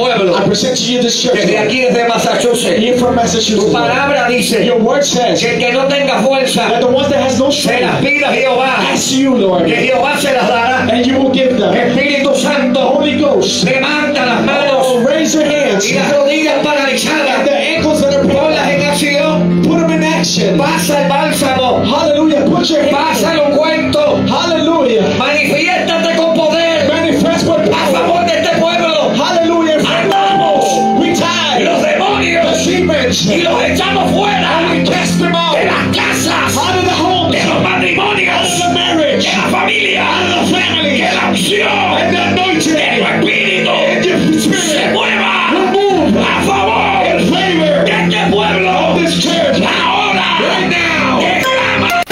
pueblo. I present to you this church. Desde aquí, desde Massachusetts. Here from Tu Massachusetts. palabra dice Your word says que el que no tenga fuerza that the one that has no se las strength, pida a Jehová, ask you, Lord, que Jehová se las dará. and you will give them. Espíritu Santo, Holy Ghost, levanta las manos raise your hands y las rodillas and paralizadas, the ankles that are ponlas en acción. put them in action. Pasa el bálsamo, Hallelujah. Put your hands. pasa el ungüento, Hallelujah. manifiéstate con poder Manifest with a power. favor de este pueblo. Hallelujah. Andamos We tie los demonios demons y los echamos fuera and we cast them out. de las casas, Out of the homes, de los out matrimonios, of the marriage, de la familia, out of the family, que la unción and the anointing, de tu espíritu and your se spirit mueva will move a favor in favor de este pueblo. of this church. Ahora, Right now, declama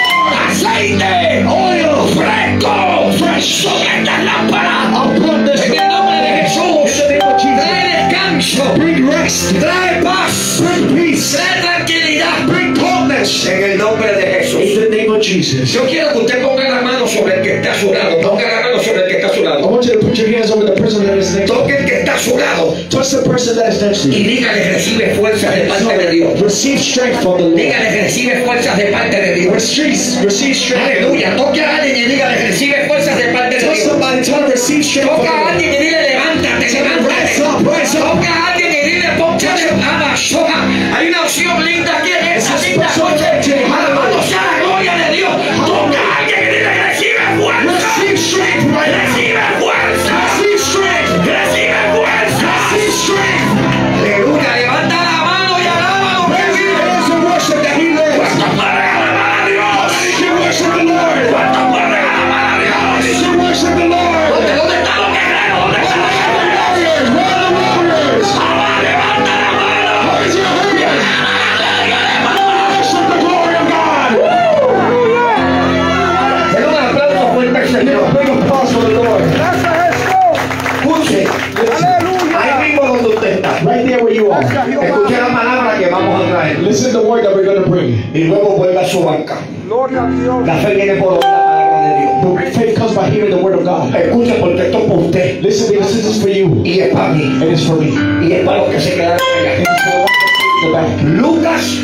aceite, oil, fresco, sobre estas lámparas. upon this En el nombre de Jesús, in the name of Jesus. trae descanso, Bring rest, trae paz, bring peace, trae tranquilidad. bring calmness. En el nombre de Jesús. In the name of Jesus. Yo quiero que usted ponga la mano sobre el que está a su lado. Ponga la mano sobre el que está a su I lado. want you to put your hands over the person that is next to you. Toque el que está a su lado Touch the person that is next to y you. dígale recibe fuerzas de parte de Dios. Receive strength from the Lord. Dígale recibe fuerzas de parte de Dios. Receive strength. Aleluya. Toque a alguien y dígale recibe fuerzas de parte de Tell Dios. somebody, tell them receive strength from Toca the a Lord. alguien y dile levántate, Rise levántate. up, rise up. Toca a alguien y dile ponte de amazoja. Hay una opción linda aquí en esa It's a linda special noche. anointing. Alabado sea la gloria de Dios. Toca a alguien y dile recibe fuerza. Receive strength right now. Recibe fuerza. Receive strength. Recibe fuerza. Receive strength. Aleluya. Levanta la mano y alábalo. Raise your hands and worship that He lives. ¿Cuántos pueden alabar a Dios? You can worship the Lord. ¿Cuántos pueden alabar a Dios? You can worship the Lord. ¿Dónde está lo que creo? ¿Dónde está lo que creo? Warriors, where are the warriors? Levanta la mano. Raise your hands. Worship the glory of God. Den un aplauso fuerte al Señor. Big applause for the Lord. Escuche. Ahí mismo donde usted está. Right there where you are. Escuche la palabra que vamos a traer. Listen to the word that we're going to bring. Y luego vuelva a su banca. La fe viene por oír la palabra de Dios. The faith comes by hearing the word of God. Escuche porque esto es para usted. Listen, this is for you. Y es para mí. It is for me. Y es para los que se quedaron It allá. is for the one that's in the back. Lucas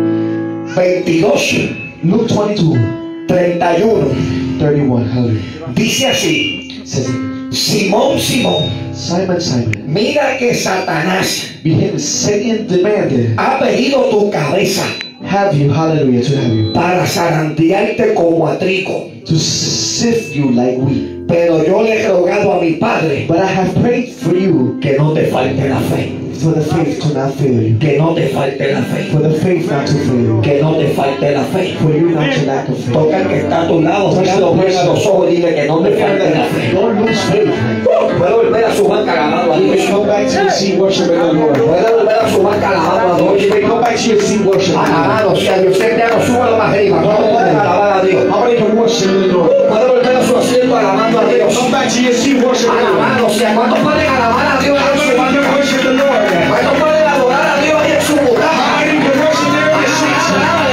22, Luke 22, 31. 31. Hallelujah. Dice así. It says, Simón, Simón, Simon, Simon, mira que Satanás behold, Satan demanded, ha pedido tu cabeza have you, hallelujah, to have you, para zarandearte como a trigo. to sift you like wheat. Pero yo le he rogado a mi Padre But I have prayed for you que no te falte la fe. for the faith to not fail you, Que no te falte la fe. for the faith not to fail you, Que no te falte la fe. for you not to lack of faith. Toca al que está a tu lado, míralo bien a los ojos y dile que no te falte la fe. Don't lose faith. Puede volver a su banca alabando a Dios. Go back to your seat worshiping the Lord. Puede volver a su banca alabando a Dios. Go back to your seat worshiping the Lord. Alabado sea Dios. Usted ya no sube lo más arriba. ¿Cómo pueden alabar a Dios? How many can worship the Lord? Puede volver a su asiento alabando a Dios. Come back to your seat worshiping the Lord. Alabado sea. ¿Cuántos pueden alabar a Dios en su banca? Worship the Lord. ¿Cuántos pueden adorar a Dios en su butaca? How many can worship there in the seats?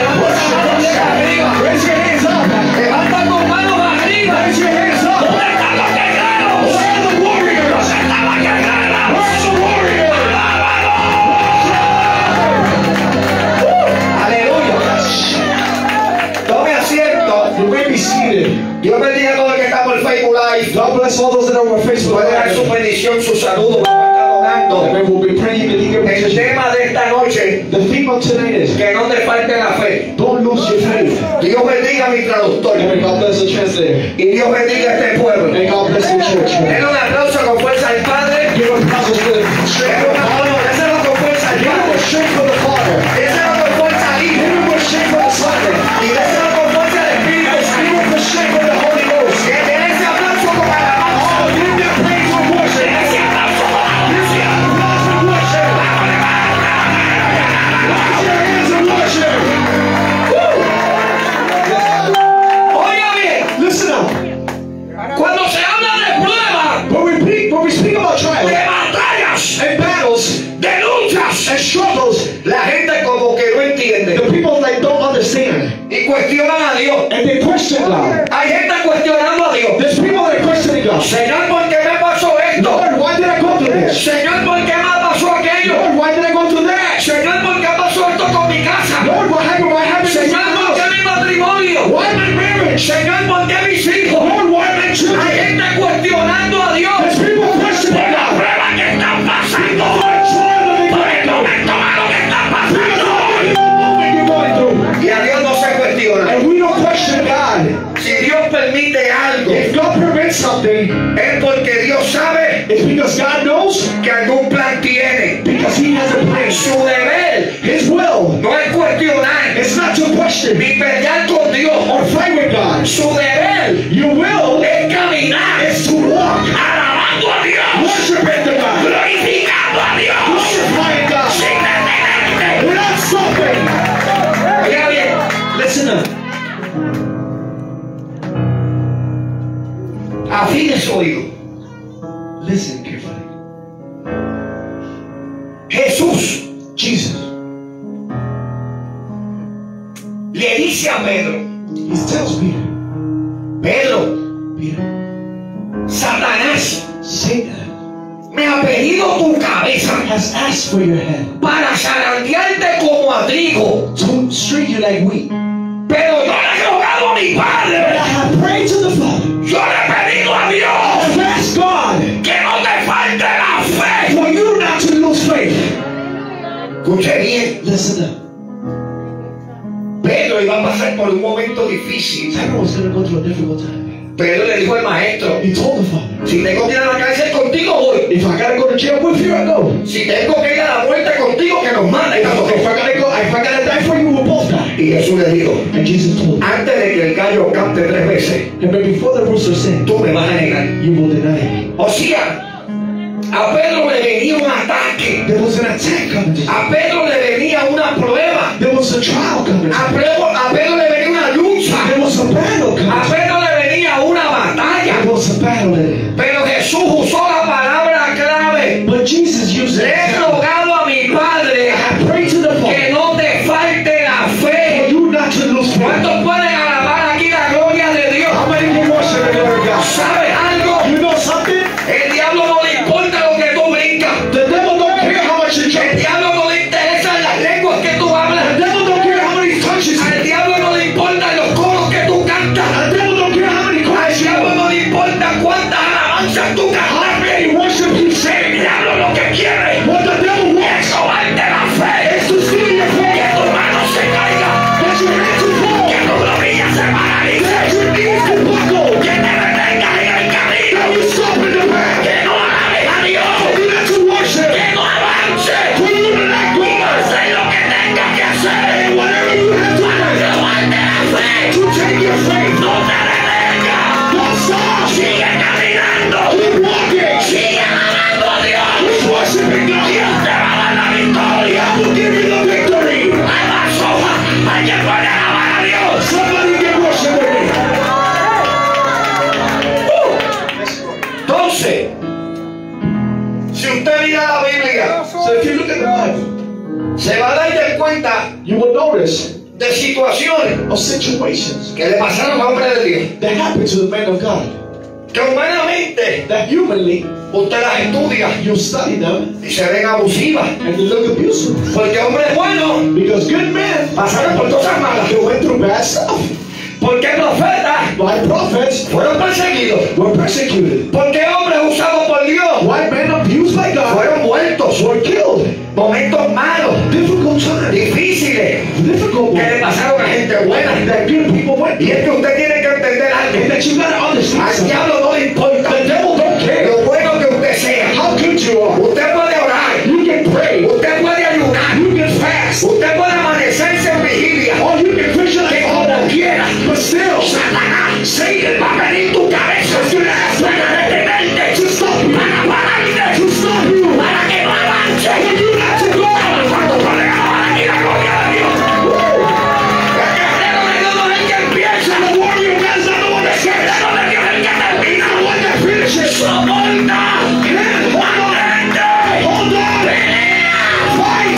Raise your hands up. Levanta tus manos arriba. Raise your hands up. ¿Dónde están los guerreros? Where are the warriors? ¿Dónde están los guerreros? Where are the warriors? Aleluya. Tome asiento. You may be seated. Dios bendiga a todos los que están por Facebook Live. God bless all those that are on Facebook. Puede dar su bendición, su saludo. Orando. And we'll be praying to your El petition. tema de esta noche, The theme of tonight is que no te falte la fe. don't lose your faith. Dios bendiga a mi traductor. And God bless the translator. Y Dios bendiga a este pueblo. And God bless the church. Den un aplauso con fuerza al Padre. Give a applause to the Den un aplauso. Déselo con fuerza al Give him Padre. a strength for the Father. Déselo con fuerza al Give Hijo. him a strength for the Son. Y déselo con fuerza al Espíritu Give Santo. him a strength for the Holy Ghost. Que den ese aplauso con alabanza. Oh, give them praise and worship. Ese aplauso con alabanza. Applause and worship. Raise your hands and worship. Oiga bien, Listen up. cuando se habla de prueba, When we speak about de trials batallas, and battles de luchas, and struggles, la gente como que no entiende the people like don't understand y cuestionan a Dios. and they question God. Hay gente cuestionando a Dios. There's people that are questioning God. Señor, ¿por qué me pasó esto? Lord, why did I go through this? Señor, Señor, ¿por qué mis hijos? Lord, why am I Hay children? gente cuestionando a Dios. There's people questioning Por la God. prueba que están pasando. Por el momento malo que están pasando. Y a Dios no se cuestiona. And we don't question God. Si Dios permite algo, If God permits something, es porque Dios sabe it's because God knows, que algún plan tiene. because He has a plan. Su deber His will, no es cuestionar it's not to question ni pelear con Dios. or fight with God. Su deber Your will es caminar is to walk, Alabando a Dios. worshiping the God, Glorificando a Dios. glorifying God, Sin detenerte. without stopping. Oiga bien, Listen up. afine su oído. Listen carefully. Jesús Jesus, le dice a Pedro, He tells Peter, Pedro, Peter, Satanás Satan me ha pedido tu cabeza has asked for your head para zarandearte como a trigo, to straight you like wheat. pero Yo le he rogado a mi But I Padre. have prayed to the Father. Yo le he pedido a Dios I've asked God que no te falte la fe. for you not to lose faith. escuche bien, Listen up. Pedro iba a pasar por un momento difícil. Satan was going to go through a difficult time. Pedro le dijo al maestro, He told the Father, si tengo que ir a la cárcel contigo voy, if I gotta go to jail with you, I go. si tengo que ir a la muerte contigo que nos mande. If I gotta die for you, we'll both die. Y Jesús le dijo, And Jesus told him, antes de que el gallo cante 3 veces, and before the rooster sang, tú me vas a negar. you will deny me. O sea, a Pedro le venía un ataque, There was an attack coming to you. a Pedro le venía una prueba, There was a trial coming to a you. Pedro le venía una lucha, There was a battle coming a to you. Pedro le venía una batalla. There was a battle in it. Pero Jesús usó la palabra clave. But Jesus used Le it. he rogado a mi Padre I pray to the que Father no te falte la for fe. you not to lose faith. ¿Cuántos pueden alabar aquí la gloria de Dios? How many can worship the Lord God? ¿Sabes algo? You know something? El diablo no le importa lo que tú brincas. The devil don't care how much you El jump. diablo no le interesan las lenguas que tú hablas. The devil don't care how many touches you. Al diablo no le importan los coros que tú cantas. The devil don't care how many Al cries you diablo have. no le importa cuántas alabanzas tú How cantas. many worship you El say. diablo lo que quiere What the devil wants es robarte la fe. is to steal your Que faith. tu mano se caiga. That your hands to fall. Que tu rodilla se paralice. That your knees to buckle. Que te detengas en el camino. That you stop in the path. Que no alabes a Dios. For you not to worship. Que no avances. For you to let go. Hacer lo que tengas que hacer. And whatever you have to Para do robarte la fe. to take your faith. No te detengas. Don't stop. Sigue caminando. Keep walking. Sigue alabando a Dios. Keep worshiping God. Dios te va a dar la victoria. I will give you the victory. Alguien puede alabar a Dios. Somebody can worship with me. Entonces, si usted mira la Biblia, So if you look at the Bible, se va a dar cuenta you will notice de situaciones of situations que le pasaron a hombres de Dios. that happen to the man of God. Que humanamente That humanly, usted las estudia you study them y se ven abusivas. and they look abusive. Porque hombres buenos Because good men, pasaron por cosas malas. they went through bad stuff. Porque profetas Why prophets fueron perseguidos. were persecuted. Porque hombres usados por Dios Why men abused by God fueron muertos. were killed. Momentos malos, Difficult times. difíciles, Difficult que le ones. pasaron a gente buena. That good people went Y through. es que usted tiene que entender And algo. that you gotta understand Al something. diablo no le importa. The devil don't care Lo bueno que usted sea. how good you are. Usted puede orar. You can pray. Usted puede ayunar. You can fast. Usted puede amanecerse en vigilia. Or you can visualize Que all como that. quiera. But still, Satanás, Satan va a venir tu cabeza para detenerte, to stop you. para pararte, To stop you. para que no avances. For you not to go. Cuando pueden alabar aquí la gloria de Dios. El guerrero de Dios no es el que empieza. The warrior God is not the one that El guerrero de Dios es el que termina. the one that finishes. Soporta, mantente, Hold on. pelea, Fight.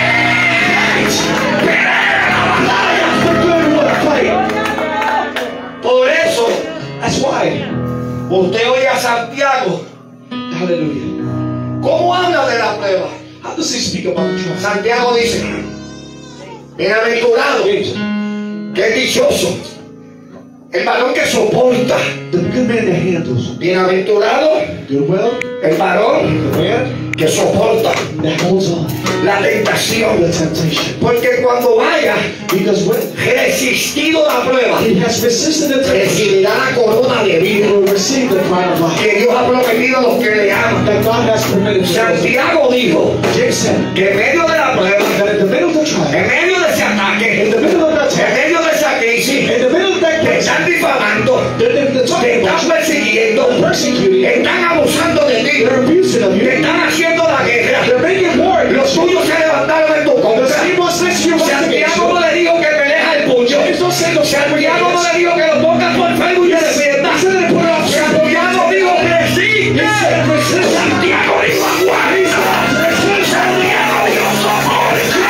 pelea la batalla. The good will fight. Por eso, That's why. usted oye a Santiago. Hallelujah. ¿Cómo habla de la prueba? How does he speak about the trial? Santiago dice, bienaventurado, que es dichoso, El varón que soporta. The good man that handles. Bienaventurado Goodwill. el varón The man que soporta that holds on. la tentación. The temptation. Porque cuando haya Because when resistido la prueba, he has resisted the temptation, recibirá la corona de he vida will receive the crown of life que Dios ha prometido a los que le aman. that God has permitted to us. Santiago dijo James said que en medio de la prueba, that in the middle of the trial, en medio de ese ataque, in the middle of that en time, medio de esa crisis, in the middle of that te case, están difamando, they're te talking están about you, persiguiendo, they're persecuting you, están abusando de ti, they're abusing of te you, están haciendo la guerra. they're making war. Los tuyos se levantaron en tu The contra. same ones next to you want to get Santiago you. no le dijo que peleas el puño. James don't say no Santiago no le dijo que lo pongas por Facebook y te defiendas. Santiago dijo resiste. Santiago dijo aguanta. Santiago dijo soporta.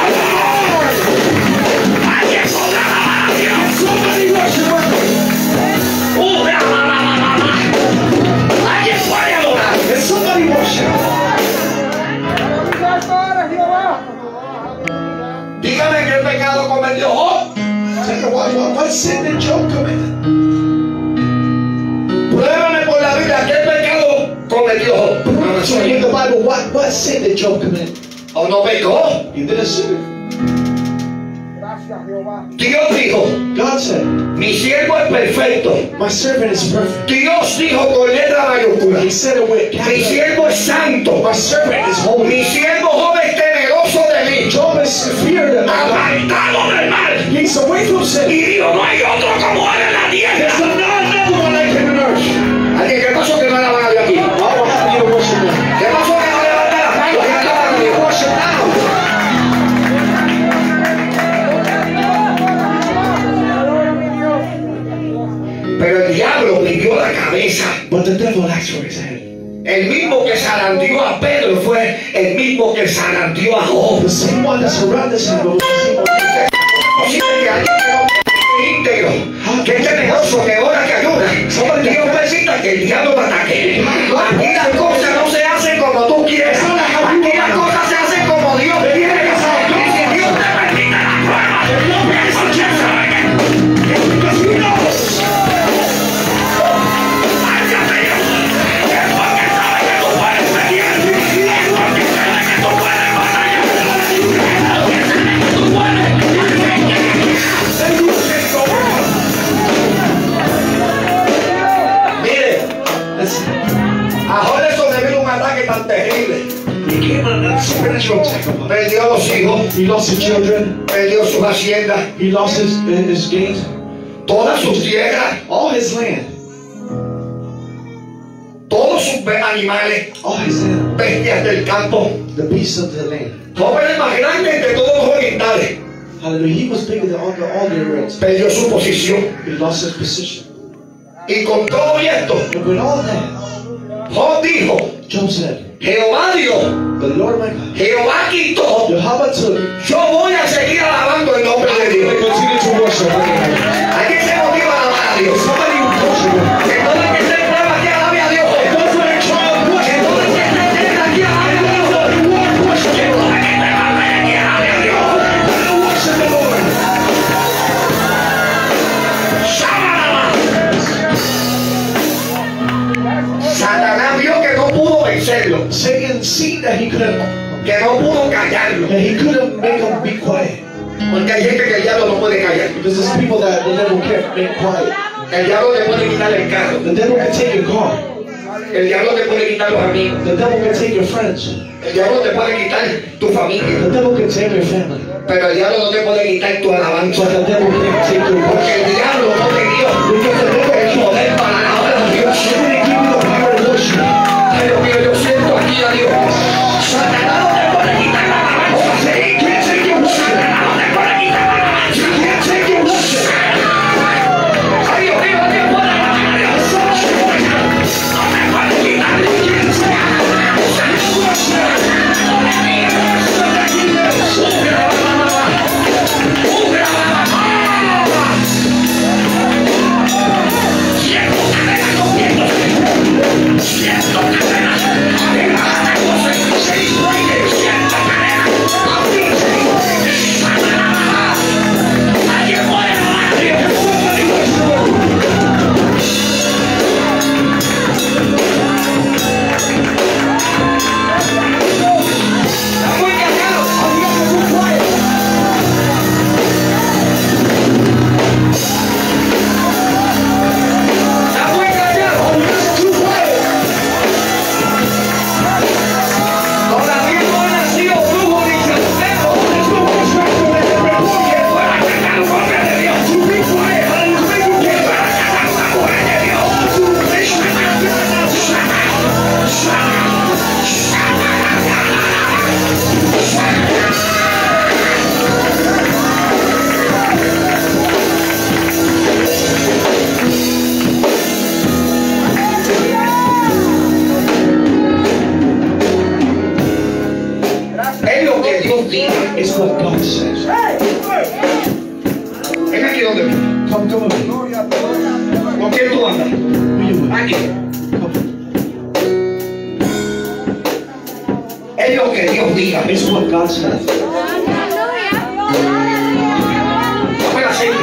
Alguien podrá alabar a Dios. Alguien puede adorar. Somebody worship. Dígame qué pecado cometió Job. What sin did Job commit? Pruébame por la Biblia qué pecado cometió Job. In the Bible, what sin did Job commit? ¿O no pecó? He didn't sin. Dios dijo, God said, mi siervo es perfecto. my servant is perfect. Dios dijo con letra mayúscula, He said it with mi capital. siervo es santo. My servant is holy. Mi siervo Job es temeroso de mí, Job is feared of God. apartado del mal. He's away from sin. Y dijo, no hay otro como él en la tierra. There's another one like him on earth. Alguien, ¿qué pasó que no alaban a Dios aquí? Oh, we're happy to worship him. ¿Qué pasó que no levantan las manos? ¿Qué alaban a Dios? Worship now. Pero el diablo pidió la cabeza. But the devil asked for his head. El mismo que zarandeó a Pedro fue el mismo que zarandeó a Job. The same one that surrounded him was the same one. Posible que alguien que no es íntegro, que es temeroso, que ora, que ayuda. Dios necesita que el diablo te ataque. Aquí las cosas no se hacen como tú quieres. Aquí las cosas se hacen como Dios quiere. Y si Dios te permite la prueba, eso ya sabe que si no, váyate Dios. Es porque sabe que tú puedes pelear. Es porque sabe que tú puedes batallar. Es porque sabe que tú puedes. Mire, a Job le sobrevino un ataque tan terrible. He came on a spiritual attack upon him. Perdió los hijos, He lost his children. perdió sus haciendas, He lost his gains. todas sus tierras, All his land. todos sus animales, All his animals. bestias del campo. The beasts of the land. Job era el más grande entre todos los orientales. Hallelujah. He was bigger than all the Israelites. Perdió su posición. He lost his position. Y con todo esto, But with all that, Job dijo, Job said, Jehová dio, the Lord my God, Jehová quitó, Jehovah took. yo voy a seguir alabando el nombre de Dios. Continue to worship. ¿Alguien se motiva a alabar a Dios? Somebody worship him. Que todo el que se prueba aquí alabe a Dios. Those that are trying to Que worship todo el que se entrega aquí alabe a Dios. Que todo el que se levante aquí alabe a Dios. worship the Lord. Satanás vio que no pudo vencerlo, Satan seen that he couldn't callarlo. make him be quiet. Porque hay gente que el diablo no puede callar. Because there's people that the devil can't make quiet. El diablo te puede quitar el carro. The devil can take your car. El diablo te puede quitar los amigos. The devil can take your friends. El diablo te puede quitar tu familia. The devil can take your family. Pero el diablo no te puede quitar tu alabanza. But the devil can't take your Porque worship. el diablo no te dio Because the devil el poder para alabar a Dios. didn't give you the power to worship. Pero mío, yo siento aquí a Dios. Satanás no te puede quitar la alabanza. Satanás no te puede quitar la alabanza. Ay, Dios mío, Dios puede alabar a Dios. No te puede quitar. Siento cadena comiéndose. Siento Dios diga. It's what God says. Ven aquí donde mí. Come with me. ¿Con quién tú andas? Who you with? Aquí. Come. Es lo que Dios diga. It's what God says. Dame el aceite.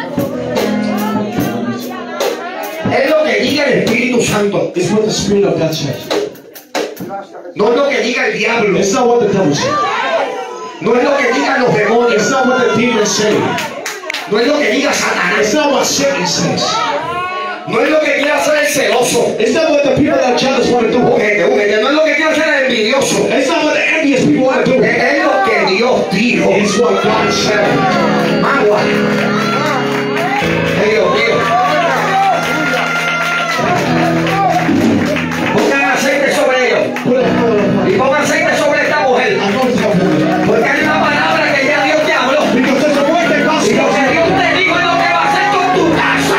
Es lo que diga el Espíritu Santo. It's what the Spirit of God says. No es lo que diga el diablo. It's not what the devil says. No es lo que digan los demonios. It's not what the demons say. No es lo que diga Satanás. It's not what Satan says. No es lo que quiera hacer el celoso. It's not what the people that are jealous want to do. Ujete. No es lo que quiera hacer el envidioso. It's not what the envious people want to do. Es lo que Dios dijo. It's what God said. Agua. Dios mío. Pongan aceite sobre ellos. Put it on. Y pongan aceite sobre esta mujer. I know it's not good. Porque hay una palabra que ya Dios te habló. Because there's a word that God Y lo que says. Dios te dijo es lo que va a hacer con tu casa.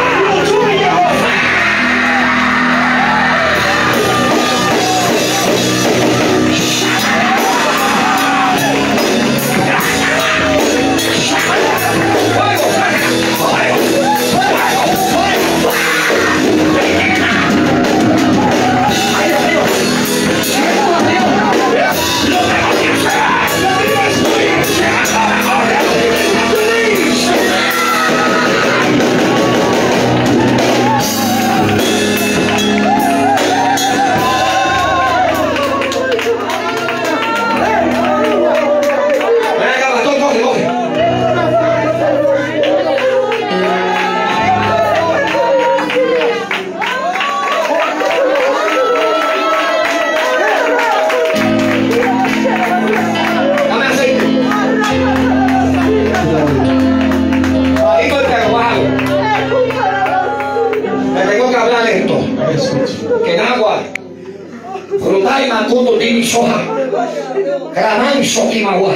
Que en agua, fruta y mancuto tiene soja, gramanzo y magua.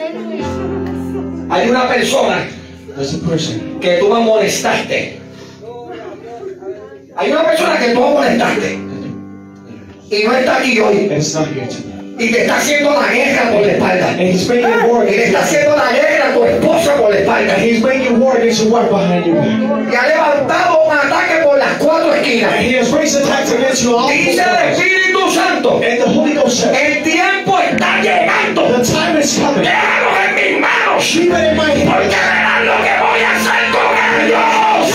Hay una persona There's a person. que tú amonestaste. Hay una persona que tú amonestaste y no está aquí hoy. It's not here tonight. Y te está haciendo la guerra por la espalda. And he's making war Y le está against haciendo la guerra a tu esposa por la espalda. and he's making war against your wife behind your back. Y ha levantado un ataque por las cuatro esquinas. And he has raised attacks against you all Dice el Espíritu Santo, and the Holy Ghost said, el tiempo está llegando. the time is coming. Déjalo en mis manos. Leave it in my Porque hands. verán lo que voy a hacer con ellos.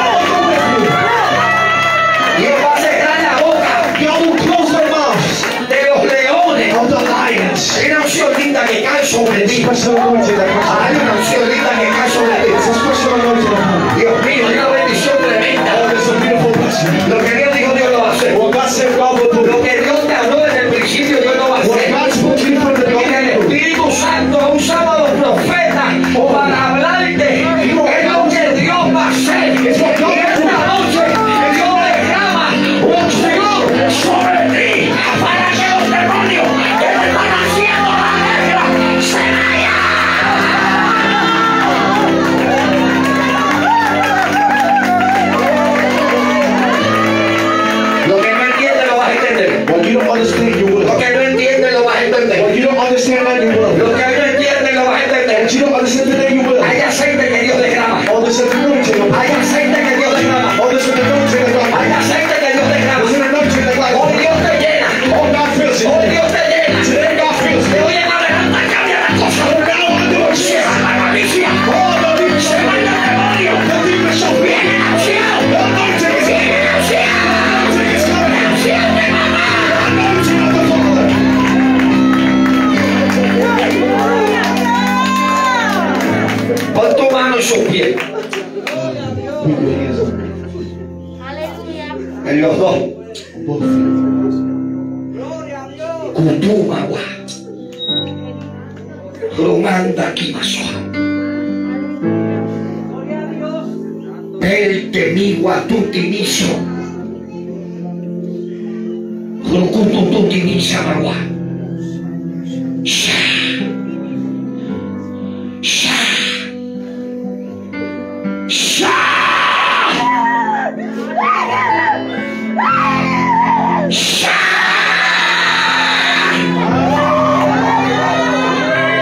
Y él va a cerrar la boca God will close their mouths de los leones. of the lions. Hay una unción linda que cae sobre ti. Special anointing that comes Hay una unción linda que cae sobre It's a ti. special anointing upon you. Dios mío, hay una bendición tremenda. Oh, there's a beautiful blessing. Lo que Dios dijo, Dios lo va a hacer. What God said, God will do. Lo que Dios te habló desde el principio, Dios lo va a What hacer. God spoke to you from the Y el beginning. Espíritu Santo ha usado a los profetas para hablarte. Es lo que Dios va a hacer. Y esta noche Dios derrama unción sobre ti para que los demonios que te están haciendo la guerra se vayan. Lo que no entiendes lo vas a entender. What you don't understand, you will. Lo que no entiendes lo vas a entender. What you don't understand, that you will. Lo que no entiendes lo vas a entender. What you don't understand, that you will. Hay aceite que Dios derrama. Oh, there's an anointing upon Hay you. aceite que Dios derrama. Oh, there's an anointing of God. Hay aceite que Dios derrama. There's an anointing of God. Hoy Dios te llena. Oh, God fills you. Hoy Dios te llena. Today, God fills De you. hoy en adelante cambia la cosa. Now I do it. Se va la malicia. Oh, the demons Se va el demonio. The demons shall flee. Viene la unción. The anointing is here. Viene la unción. The anointing is coming. La unción de mamá. The anointing of the Father. Pon tu mano en sus pies. Put your hands on me. En los dos. Both of you. Kutumagua. Rumanda kimasoa. El temigua tutiniso. Rukutu tutinisa magua. Sha. Sha. Sha. Sha.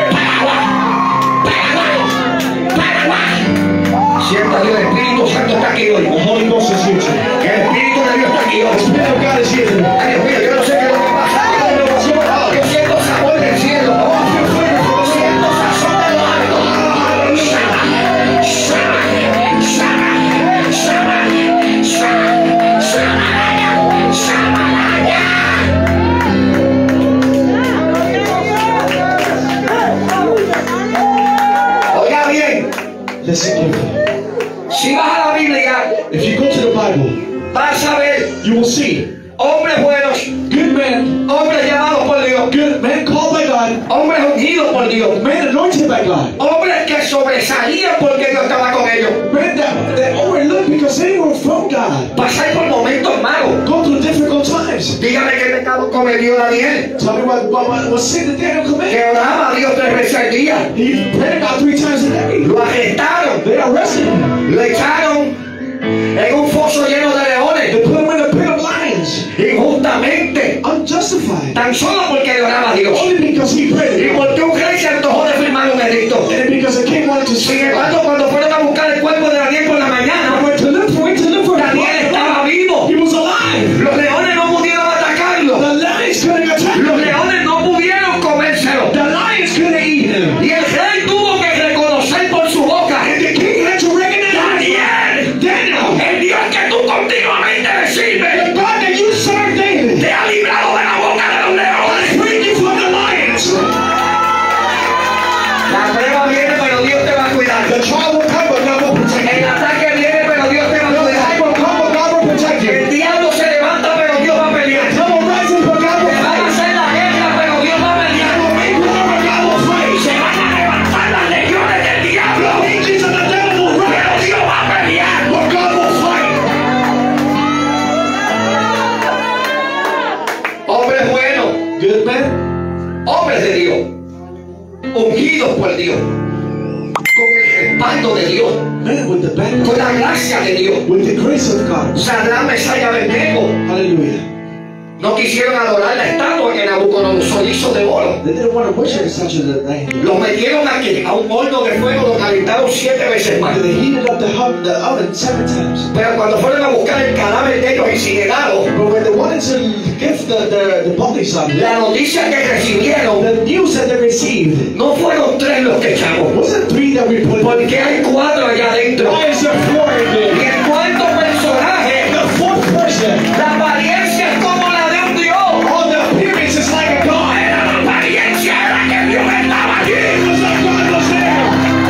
see. Hombres buenos, Good men, hombres llamados por Dios, good men called by God, hombres ungidos por Dios, men anointed by God, hombres que sobresalían porque Dios estaba con ellos. men that overlooked because they were from God. Pasar por momentos malos. Go through difficult times. Dígame qué pecado cometió Daniel. Tell me what sin did Daniel Que commit? oraba a Dios 3 veces al día. He prayed God 3 times a day. Lo arrestaron, They arrested him. lo echaron en un foso lleno de They leones, put him in a pit of lions. injustamente, Unjustified. tan solo porque le oraba a Dios. Only because he prayed. Y porque un rey se antojó de firmar un edicto. And because the king wanted to Sin see embargo, cuando fueron a buscar el cuerpo de Daniel por la mañana, went to look for Daniel him. estaba vivo. He was alive. Los leones no pudieron atacarlo. The lions couldn't attack Los him. leones no pudieron comérselo. The lions couldn't eat him. Y el rey tuvo que reconocer por su boca: And the king had to recognize Daniel, Daniel, el Dios que tú continuamente le the sirves, God that you serve David, te ha librado de la boca de los leones. freed you from the lions. La prueba viene, pero Dios te va a cuidar. The trial will come, but God will protect El you. ataque viene, pero Dios te va a The cuidar. attack will come, but God will protect you. El diablo se levanta, pero Dios va a pelear. The devil rises, but God will Te van a fight. hacer la guerra, pero Dios va a pelear. God will make war, but God will fight. Se van a levantar las legiones del diablo, The legions of the devil will pero rise, Dios va a pelear. but God will fight. Hombres buenos, Good men, hombres de Dios, ungidos por Dios, con el respaldo de Dios, men with the back, con la gracia de Dios. with the grace of God. Sadrach, Mesach y Abednego Hallelujah. no quisieron adorar la estatua que Nabucodonosor hizo de oro. They didn't want to worship the statue that they had. Los metieron aquí a un horno de fuego, lo calentaron 7 veces más. They heated up the oven 7 times. Pero cuando fueron a buscar el cadáver de ellos incinerados, But when they wanted to give the bodies up, la noticia que recibieron the news that they received no fueron 3 los que echamos, wasn't 3 that we put in. porque hay 4 allá adentro. Why is there 4 in Y there? el cuarto personaje, The 4th person, la apariencia es como la de un Dios. all the appearance is like a God. La apariencia era que Dios estaba allí. It was like God was there.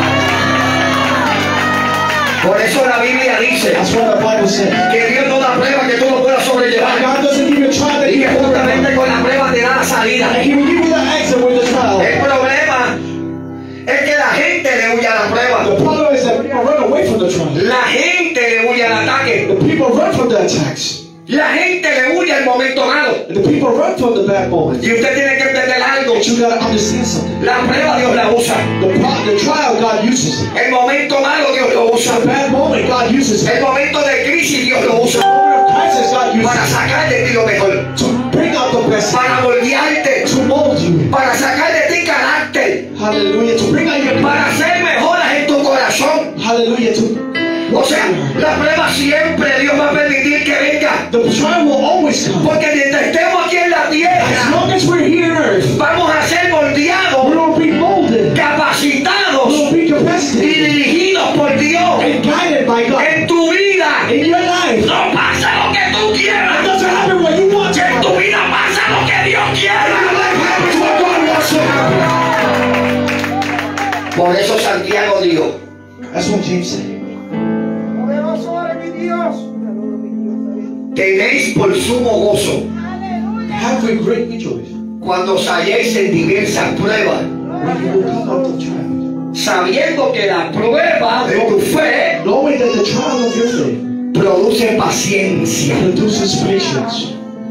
Por eso la Biblia dice That's what the Bible says. que Dios no da prueba que tú no puedas sobrellevar, God doesn't give you a trial that y you que can overcome. justamente con la prueba te da la salida. And He will give you the exit with the trial. El problema es que la gente le huye a la prueba. The problem is that people run away from the trial. La gente le huye al ataque. The people run from the attacks. La gente le huye al momento malo. And the people run from the bad moments. Y usted tiene que entender algo. But you gotta understand something. La prueba Dios la usa. The trial, God uses it. El momento malo Dios lo usa. The bad moment, God uses it. El momento de crisis Dios lo usa. The moment of crisis, God uses Para it. sacar de ti lo mejor. To bring out the best. Para moldearte. To mold you. Para sacar de ti carácter. Hallelujah. To bring out your Para hacer mejoras en tu corazón. Hallelujah. To O sea, la prueba siempre Dios va a permitir que venga. the trial will always come. Porque mientras estemos aquí en la As tierra, long as we're here on earth, vamos a ser we moldeados, will be molded. We capacitados will be y capacitated dirigidos por Dios. and guided by God. En tu vida In your life, no pasa lo que tú it quieras. doesn't happen what you want to En tu happen. vida pasa lo que Dios Your quiera. life happens what God wants to happen. Por eso Santiago dijo: That's what James said. tenéis por sumo gozo Have we great rejoice cuando os halléis en diversas pruebas, when you will come out of trial, sabiendo que la prueba de tu fe knowing that the trial of your faith produce paciencia. produces patience.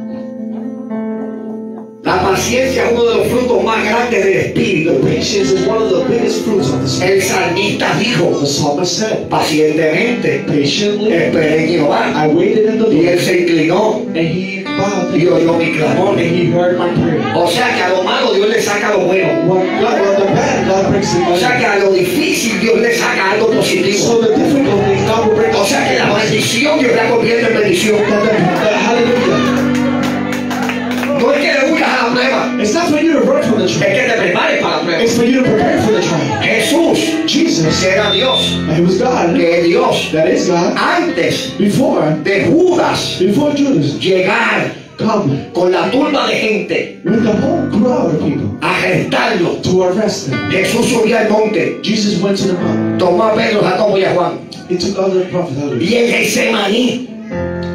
La paciencia es uno de los frutos más grandes del Espíritu. Patience is one of the biggest fruits of the Spirit. El salmista dijo: The psalmist said, pacientemente patiently esperé en Jehová, I waited in the y Lord, él se inclinó and He bowed y oyó mi clamor. and He heard my prayer. O sea que a lo malo Dios le saca lo bueno. Well, the bad, God brings the O sea good. que a lo difícil Dios le saca algo positivo. So the difficult things, God will bring O sea que la maldición Dios la convierte en bendición. Hallelujah. No es que le huyas a la prueba, It's not for you to run from the es trial. que te prepares para la prueba. It's for you to prepare for the trial. Jesús, Jesus, que era Dios, and He was God. que es Dios, That is God. antes Before de Judas Judas llegar come con la turba de gente with the whole crowd of people a arrestarlo, to arrest him, Jesús subió al monte, Jesus went to the mountain. tomó a Pedro, Jacobo y a Juan, He took other prophets. Hallelujah. y en Getsemaní Hallelujah.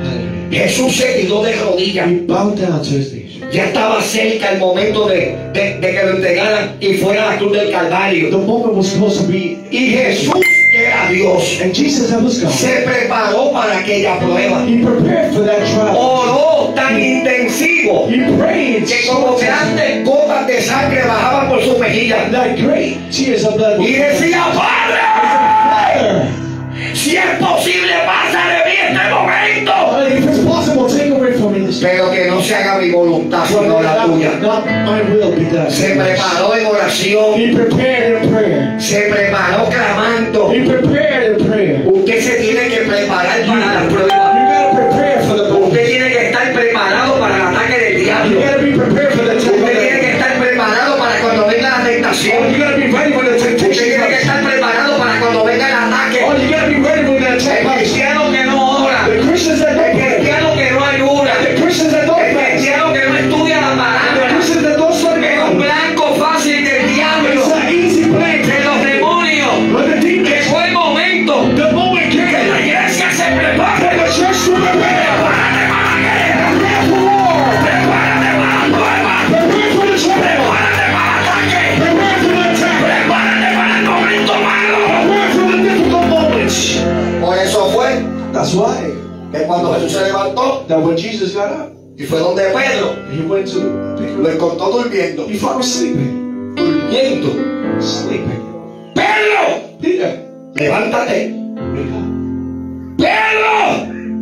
Jesús se tiró de rodillas. He bowed down to his knees. Ya estaba cerca el momento de que lo entregaran y fuera a la cruz del Calvario. The moment was supposed to be, Y Jesús, que era Dios, and Jesus that was God. se preparó para aquella prueba. He prepared for that trial. Oró tan intensivo He prayed que so como much grandes gotas de sangre bajaban por sus mejillas. that great tears of blood. Y decía, Padre, Father, si es posible, pasa de mí este momento. if it's possible, take away from me this. Pero que no se haga mi voluntad, sino la tuya. Not my will be done. Se preparó en oración, He prepared in prayer. se preparó clamando. He prepared in prayer. Usted se tiene que preparar para las You pruebas. gotta prepare for the Usted moment. tiene que estar preparado para el ataque del You diablo. gotta be prepared for the Usted tiene temptation. que estar preparado para cuando venga la Oh, tentación. you gotta be ready for the Usted temptation. tiene que estar preparado para cuando venga el ataque. Oh, you gotta be ready for that El temptation. cristiano que no ora, The Christians that el don't pray. cristiano que no ayuda, The Christians that don't el fast. cristiano que no estudia la The palabra, Christians that don't study the es un Bible. blanco fácil del diablo, It's an easy plan. de los demonios. But the demons, Llegó el momento the moment que la came. iglesia se prepare. For the church to prepare. Prepárate para la guerra, Prepare for war. prepárate para la prueba, Prepare for the trial. prepárate para el ataque, Prepare for the attack. prepárate para el momento malo. Prepare for the difficult moments. Por eso fue That's why que cuando Jesús se levantó that when Jesus got up, y fue donde Pedro, he went to lo encontró durmiendo, he found him sleeping. durmiendo. Sleeping. Pedro, Peter, levántate. wake up. Pedro,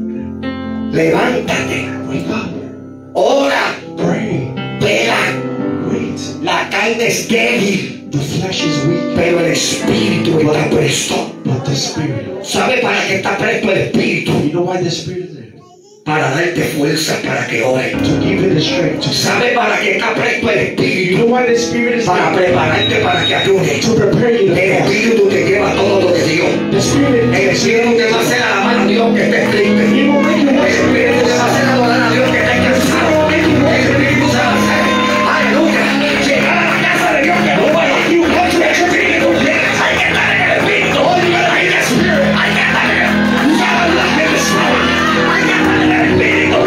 levántate. Wake up. Ora, Pray. vela. Wait. La carne es débil, The flesh is weak, pero el espíritu está presto. but the spirit. ¿Sabe para qué está presto el espíritu? You know why the spirit is there? Para darte fuerza para que ore. To give you the strength to ¿Sabe para qué está presto el You espíritu? know why the spirit is Para there? prepararte para que ayude. To prepare you to El fast. espíritu te lleva todo lo de Dios. The spirit El espíritu te va a hacer alabar a Dios que estés triste. He will make you El worship espíritu te va a hacer adorar a Dios que estés cansado. El espíritu te va a hacer, aleluya, llegar a la casa de Dios que no puedo. El espíritu, hay que estar en el espíritu. Hay que spirit, hay que estar en el espíritu. Hay que estar en el espíritu.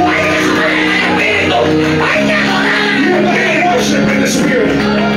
Hay que adorar. worship in the spirit.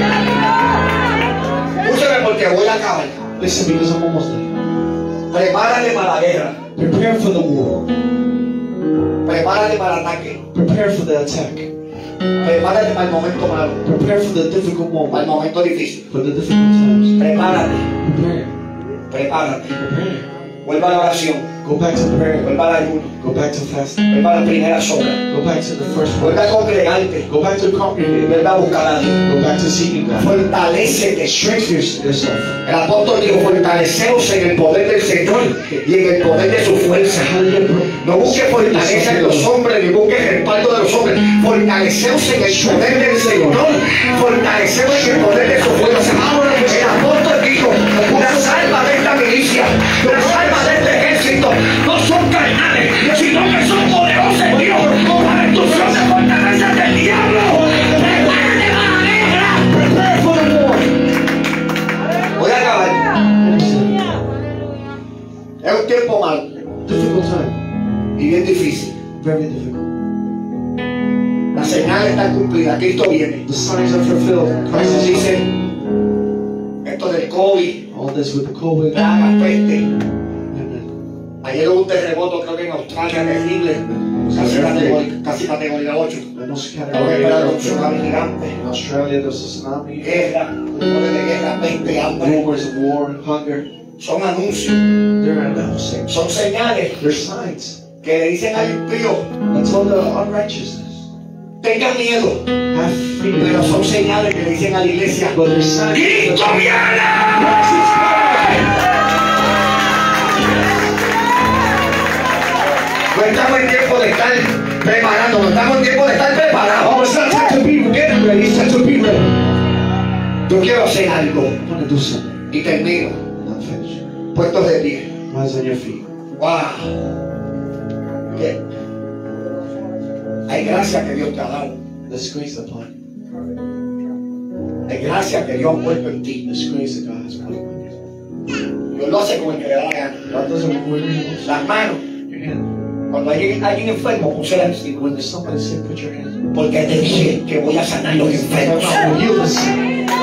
Escúchame porque voy a acabar. Listen, because I'm almost there. Prepárate para la guerra. Prepare for the war. Prepárate para el ataque. Prepare for the attack. Prepárate para el momento malo. Prepare for the difficult Para el moment. momento difícil. For the difficult times. Prepárate. Prepare. Prepárate. Prepare. Vuelva a la oración. Go back to prayer. Vuelva al ayuno. Go back to fasting. Vuelva a las primeras obras. Go back to the first one. Vuelva a congregarte. Go back to congregate. Vuelva a buscar a Dios. Go back to seeking God. Fortalécete. Strengthen yourself. El apóstol dijo, fortaleceos en el poder del Señor y en el poder de su fuerza. No busques fortaleza en los hombres, ni busques respaldo de los hombres. Fortaleceos en el poder del Señor. Fortaleceos en el poder de su fuerza. El apóstol dijo, las almas de esta milicia, las almas de este ejército, no son carnales, sino que son poderosas en Dios para destrucción de fortalezas del diablo. Prepárate para la guerra. Prepare for the war. Voy a acabar. Es un tiempo malo Difficult time. y bien difícil. Very difficult. Las señales están cumplidas. Cristo viene. The signs are fulfilled. Como Christ is dice coming. esto del COVID, All this with the COVID. plagas, peste. And Ayer hubo un terremoto, creo que en Australia, terrible. Casi categoría 8. almost Estamos esperando un tsunami gigante. In Australia, there's a tsunami. Guerra, rumores de guerra, peste, hambre. Rumors of war, hunger. Son anuncios, They're announcing. son señales They're signs. que le dicen al impío, That's all the unrighteousness. tengan miedo. Have fear. Pero son señales que le dicen a la iglesia, But they're signs. ¡Cristo viene! No estamos en tiempo de estar preparando, no estamos en tiempo de estar Oh, preparados. it's not time to be getting ready. It's time to be ready. Yo quiero hacer algo I want to do something. y termino. And I'm finished. Puestos de pie. Eyes on your feet. ¡Wow! ¿Qué? Hay gracia que Dios te ha dado. There's grace upon you. Hay gracia que Dios ha puesto en ti. There's grace that God has put upon you. Dios lo hace como el que le da la gana. God doesn't win you. Las manos, Your hand. Cuando hay alguien enfermo, puse la mano. When there's somebody sick, put your hands up. Porque te dije que voy a sanar los enfermos. I will heal the sick.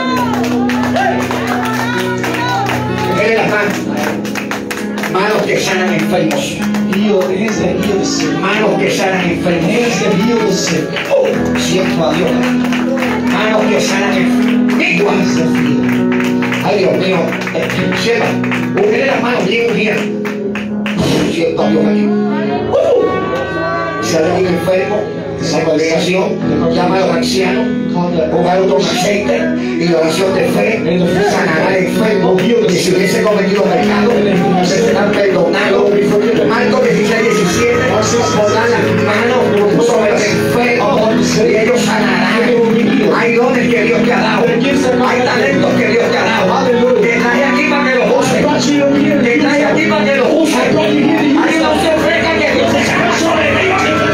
Mire las manos. Manos que sanan enfermos. Heal, hands that heal the sick. Manos que sanan enfermos. Hands that heal the sick. Siento a Dios. Manos que sanan enfermos. Hands that heal. Ay, Dios mío. Sepa, uniré las manos bien unidas. Siento a Dios aquí. Si hay alguien enfermo, la congregación, llama a los ancianos, ponga otro aceite y la oración de fe sanará al enfermo. Y si hubiese cometido pecado, se serán perdonados. Marcos 16:17, pondrán las manos sobre el enfermo y ellos sanarán. Hay dones que Dios te ha dado, hay talentos que Dios te ha dado. Te trae aquí para que los uses. Te trae aquí para que los uses. Hay una opción fresca que Dios te saca sobre ti.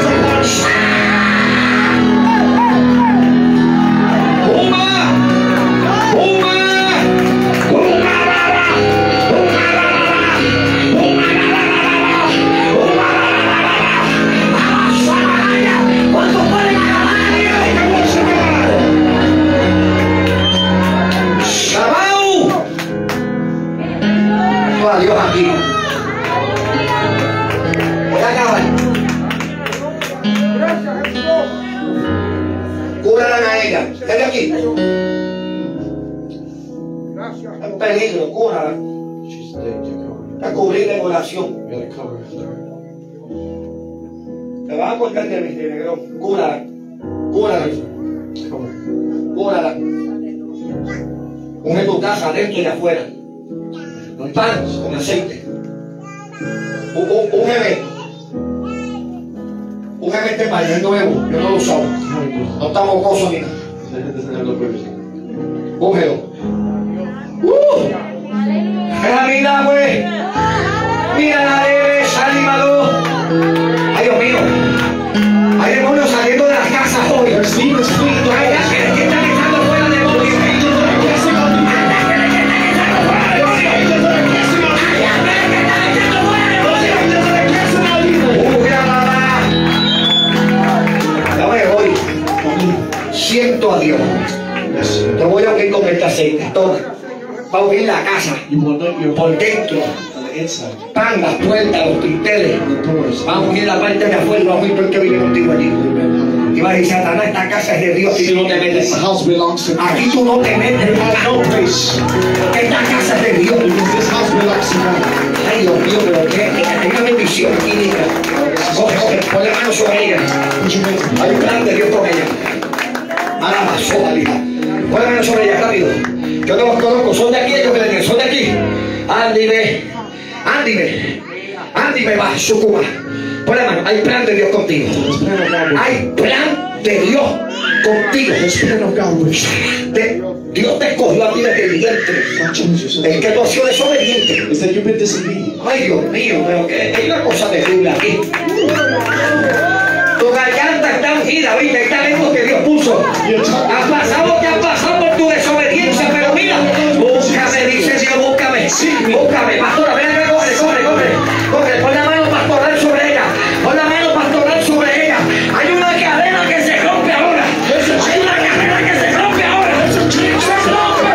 A Dios aquí. Voy a acabar. Cúrala a ella. Desde aquí. Es un peligro, cúrala. She's dead, you cover A cubrirla en oración. her. You gotta cover her. Te vas a cortar de mi negro. Cúrala. Cúrala. Cover her. Cúrala. Unge tu casa adentro y afuera. Pan con aceite. Úngeme este pan, es nuevo, yo no lo usaba. No está mocoso ni nada. Úngelo. Es la vida, pues. Mira la desanimado. Ay, Dios mío. Hay demonios saliendo de las casas hoy. Hay ángeles que están echando fuera demonios. Siento a Dios. Te voy a unir con este aceite. Toma. Va a unir la casa por dentro. Pan, las puertas, los tinteles. Va a unir la parte de afuera. Va a unir todo el que vive contigo allí. Y va a decir, Satanás, esta casa es de Dios y tú no te metes. Aquí tú no te metes. Esta casa es de Dios. Ay, Dios mío, pero que tenga bendición aquí, mira. Coge, pon la mano sobre ella. Hay un plan de Dios con ella. Ahora pasó, Dalila. Pon la mano sobre ella, rápido. Yo no los conozco, son de aquí, ellos que le tienen, son de aquí. Ándime, va, Sucuma. Pon la mano, hay plan de Dios contigo. Hay plan de Dios contigo. Dios te escogió a ti desde el vientre. El que tú has sido desobediente. Ay, Dios mío, pero que hay una cosa terrible aquí. Tu garganta está ungida, ¿viste? Hay talentos que Dios puso. Has pasado lo que has pasado por tu desobediencia, pero mira, búscame, dice Dios, búscame. Búscame, pastora, ven acá, corre, pon la mano pastoral sobre ella. Pon la mano pastoral sobre ella. Hay una cadena que se rompe ahora. Hay una cadena que se rompe ahora. Se rompe.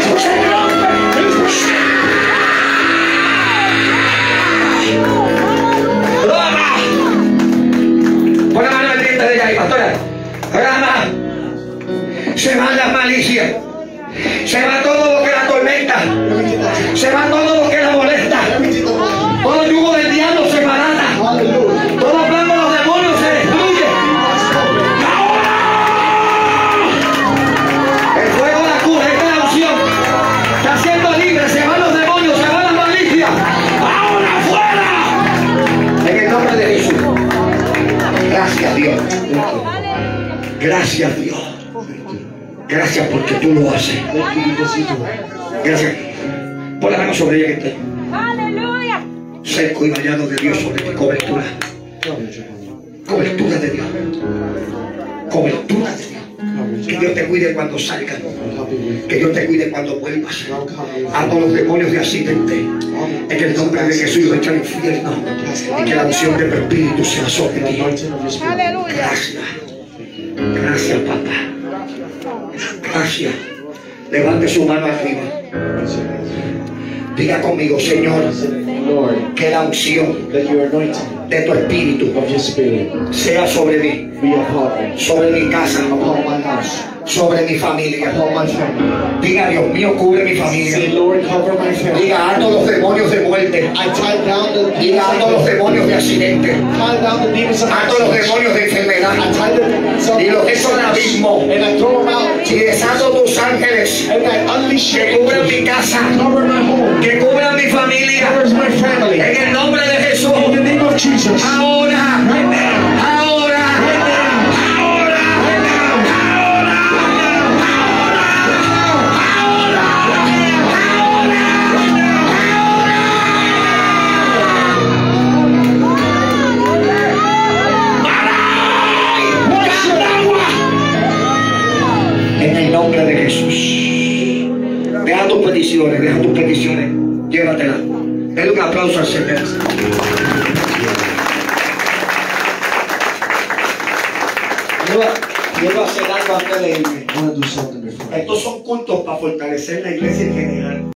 Pon la mano al diente de ella ahí, pastora. Rama. Se van las malicias. Se va todo lo que la atormenta. Se va todo lo que la molesta. Todo yugo del diablo se barata. Todo plan de los demonios se destruye. ¡Ahora! El fuego la cura, esta es la unción. Está siendo libre, se van los demonios, se van las malicias. ¡Ahora fuera! En el nombre de Jesús. Gracias, Dios. Gracias, Dios. Gracias porque tú lo haces. Gracias. Pon la mano sobre ella que esté. Aleluya. Cerco y vallado de Dios sobre ti. Cobertura. Cobertura de Dios. Cobertura de Dios. Que Dios te cuide cuando salgas. Que Dios te cuide cuando vuelvas. A todos los demonios de accidente. En el nombre de Jesús, yo echo al infierno. Y que la unción de tu espíritu sea sobre ti. Aleluya. Gracias. Gracias, papá. Gracias. Levante su mano arriba. Diga conmigo, Señor, Lord, que la unción that your anointing de tu espíritu of your spirit sea sobre mí, be upon me, sobre mi casa, upon my house, sobre mi familia. upon my family. Diga, Dios mío, cubre mi Say, familia. Lord, cover my family. Diga, ato los demonios de muerte. I tie down the Diga, ato los demonios de accidente. tie down the demons of Ato los accidents. demonios de I enfermedad. tie the demons of Y los echo al abismo. and I throw them out. Y desato tus ángeles And I unleash que your cubran angels. mi casa, Cover my home. que cubran mi familia. Covers my family. En el nombre de Jesús. In the name of Jesus. Ahora, Right now. ahora, Right now. ahora, Right now. en el nombre de Jesús. Deja tus peticiones, llévatelas. Denle un aplauso al Señor. Quiero hacer algo antes de irme. I want to do something before. Estos son cultos para fortalecer la iglesia en general.